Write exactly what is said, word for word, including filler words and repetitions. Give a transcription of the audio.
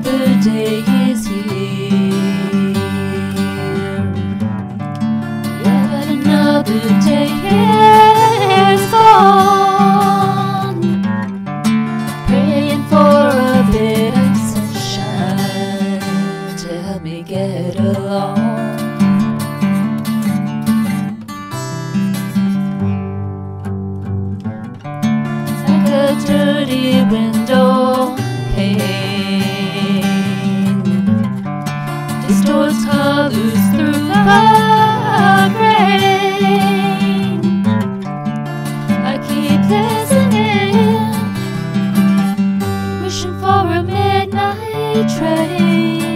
another day is here. Yeah, but another day is gone. Praying for a bit of sunshine to help me get along. Like a dirty window pane, distorts colors through the rain. I keep listening, wishing for a midnight train.